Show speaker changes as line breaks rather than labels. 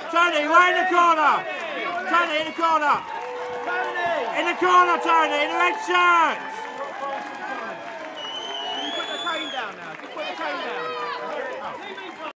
Tony, way in the corner. Tony, in the corner. In the corner, Tony, in the red shirt.
Can you put the cane down now? Just put the cane down.